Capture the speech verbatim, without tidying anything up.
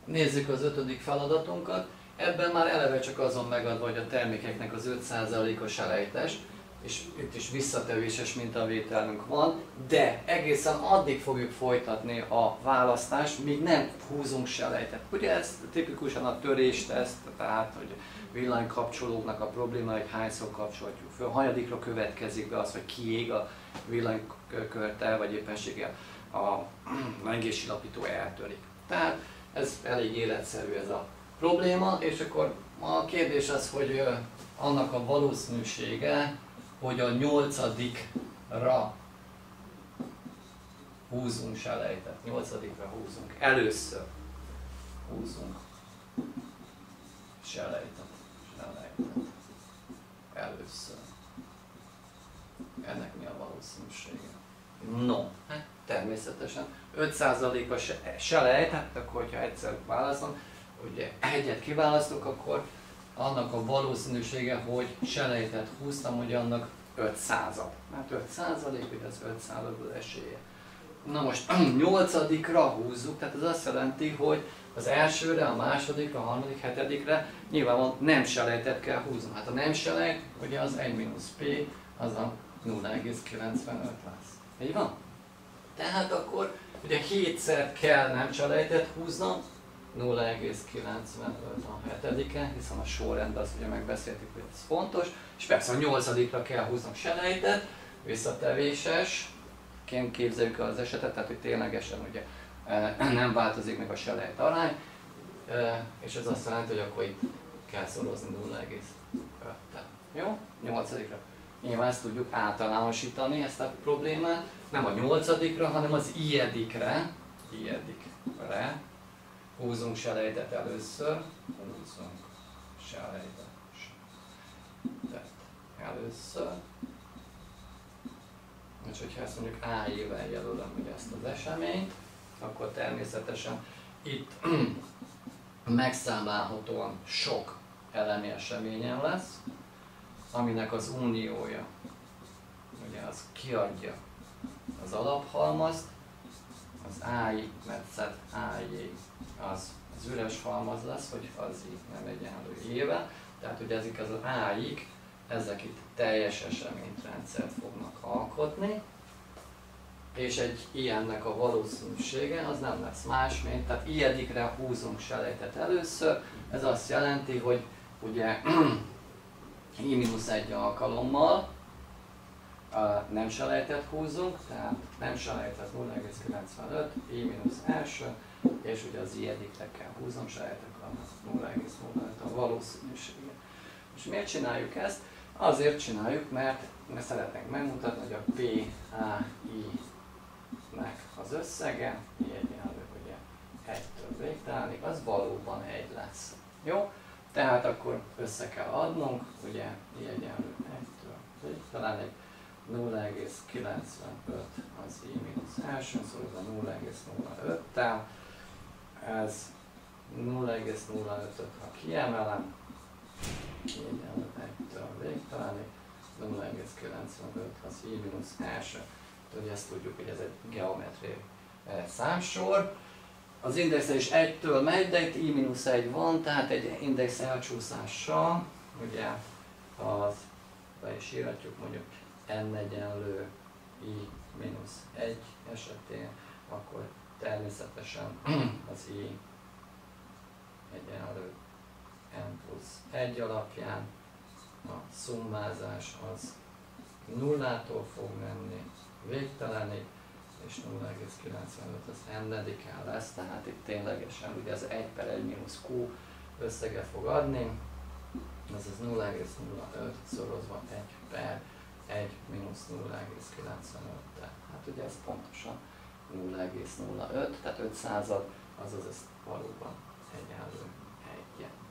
nézzük az ötödik feladatunkat. Ebben már eleve csak azon megadva, hogy a termékeknek az öt százalékos elejtett, és itt is visszatevéses mintavételünk van, de egészen addig fogjuk folytatni a választást, míg nem húzunk selejtet. Ugye ez tipikusan a törésteszt, tehát hogy villanykapcsolóknak a probléma, hogy hányszor kapcsoljuk föl. Hanyadikra következik be az, hogy kiég a villanykörte, vagy éppenséggel a lengéssilapító eltörik. Tehát ez elég életszerű ez a probléma, és akkor a kérdés az, hogy annak a valószínűsége, hogy a nyolcadikra húzunk selejtet. Nyolcadikra húzunk. Először húzunk selejtet. Selejtet. Először. Ennek mi a valószínűsége? No, hát természetesen öt százalékos selejt, hát akkor, hogyha egyszer választom, ugye egyet kiválasztok, akkor annak a valószínűsége, hogy selejtet húztam, hogy annak öt század. Hát öt százalék, hogy az öt század az esélye. Na most nyolcadikra húzzuk, tehát az azt jelenti, hogy az elsőre, a másodikra, a harmadik, hetedikre nyilvánvalóan nem selejtet kell húzni. Hát a nem selejt, ugye az egy mínusz P, az a nulla egész kilencvenöt lesz. Így van? Tehát akkor ugye hétszer kell nem selejtet húznom, nulla egész kilencvenöt a hetedike, hiszen a sorrend az ugye megbeszéltük, hogy ez fontos, és persze a nyolcadikra kell húznom selejtet, visszatevéses, képzeljük el az esetet, tehát hogy ténylegesen ugye nem változik meg a selejt arány, és ez azt jelenti, hogy akkor itt kell szorozni nulla egész öttel. Jó? nyolcadikra. Nyilván ezt tudjuk általánosítani, ezt a problémát, nem a nyolcadikra, hanem az ijedikre, ijedikre húzunk selejtet először, húzunk selejtet először, és hogyha ezt mondjuk á ével jelölöm ugye ezt az eseményt, akkor természetesen itt megszámlálhatóan sok elemi eseményen lesz, aminek az uniója, ugye az kiadja az alaphalmazt, az á-i metszet á-i az, az üres halmaz lesz, hogy az így nem egyenlő éve, tehát ugye ezek az á-ik, ezek itt teljes eseményrendszert fognak alkotni, és egy ilyennek a valószínűsége az nem lesz más, mint, tehát ijedikre húzunk selejtet először, ez azt jelenti, hogy ugye i mínusz egy alkalommal uh, nem selejtet húzunk, tehát nem selejtet nulla egész kilencvenöt, i mínusz első, és ugye az ijedikre kell húznom selejtet, annak nulla egész nulla öt a valószínűsége. És miért csináljuk ezt? Azért csináljuk, mert, mert szeretnénk megmutatni, hogy a P A I-nek az összege, i egyenlő ugye egytől végtelenig, az valóban egy lesz. Jó? Tehát akkor össze kell adnunk, ugye i egyenlő egytől végtelenig, nulla egész kilencvenöt az i mínusz első, szóval a nulla egész nulla öttel, ez nulla egész nulla ötöt, ha kiemelem, i egyenlő egytől végtelenig, nulla egész kilencvenöt az i mínusz első. Ugye ezt tudjuk, hogy ez egy geometriai számsor. Az indexelés egytől megy, de itt i mínusz egy van, tehát egy index elcsúszással, ugye az, be is írhatjuk mondjuk n egyenlő i mínusz egy esetén, akkor természetesen az i egyenlő n plusz egy alapján a szummázás az nullától fog menni végtelenig, és nulla egész kilencvenöt az n-ediken lesz, tehát itt ténylegesen ugye ez egy per egy mínusz q összeget fog adni, ez az nulla egész nulla öt szorozva egy per egy mínusz nulla egész kilencvenöt, hát ugye ez pontosan nulla egész nulla öt, tehát öt század, azaz ez valóban egyenlő egyen.